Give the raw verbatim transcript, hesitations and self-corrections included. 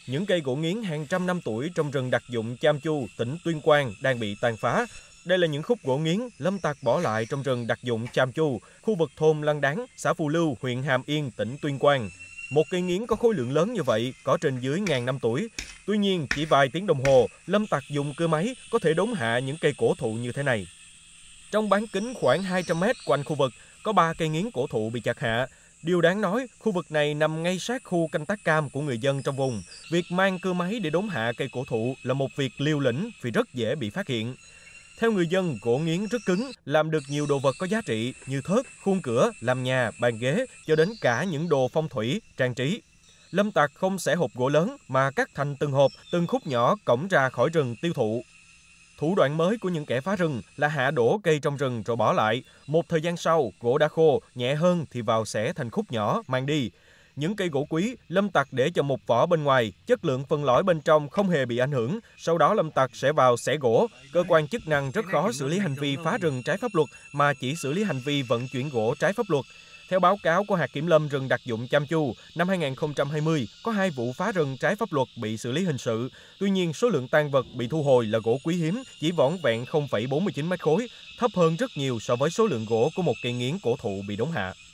Những cây gỗ nghiến hàng trăm năm tuổi trong rừng đặc dụng Cham Chu, tỉnh Tuyên Quang đang bị tàn phá. Đây là những khúc gỗ nghiến lâm tặc bỏ lại trong rừng đặc dụng Cham Chu, khu vực thôn Lăng Đán, xã Phù Lưu, huyện Hàm Yên, tỉnh Tuyên Quang. Một cây nghiến có khối lượng lớn như vậy có trên dưới ngàn năm tuổi. Tuy nhiên, chỉ vài tiếng đồng hồ, lâm tặc dùng cưa máy có thể đốn hạ những cây cổ thụ như thế này. Trong bán kính khoảng hai trăm mét quanh khu vực, có ba cây nghiến cổ thụ bị chặt hạ. Điều đáng nói, khu vực này nằm ngay sát khu canh tác cam của người dân trong vùng. Việc mang cưa máy để đốn hạ cây cổ thụ là một việc liều lĩnh vì rất dễ bị phát hiện. Theo người dân, gỗ nghiến rất cứng, làm được nhiều đồ vật có giá trị như thớt, khuôn cửa, làm nhà, bàn ghế, cho đến cả những đồ phong thủy, trang trí. Lâm tặc không xẻ hộp gỗ lớn mà cắt thành từng hộp, từng khúc nhỏ cõng ra khỏi rừng tiêu thụ. Thủ đoạn mới của những kẻ phá rừng là hạ đổ cây trong rừng rồi bỏ lại. Một thời gian sau, gỗ đã khô, nhẹ hơn thì vào xẻ thành khúc nhỏ, mang đi. Những cây gỗ quý, lâm tặc để cho một vỏ bên ngoài, chất lượng phân lõi bên trong không hề bị ảnh hưởng. Sau đó lâm tặc sẽ vào xẻ gỗ. Cơ quan chức năng rất khó xử lý hành vi phá rừng trái pháp luật mà chỉ xử lý hành vi vận chuyển gỗ trái pháp luật. Theo báo cáo của hạt kiểm lâm rừng đặc dụng Cham Chu, năm hai nghìn không trăm hai mươi, có hai vụ phá rừng trái pháp luật bị xử lý hình sự. Tuy nhiên, số lượng tang vật bị thu hồi là gỗ quý hiếm, chỉ vỏn vẹn không phẩy bốn mươi chín mét khối, thấp hơn rất nhiều so với số lượng gỗ của một cây nghiến cổ thụ bị đốn hạ.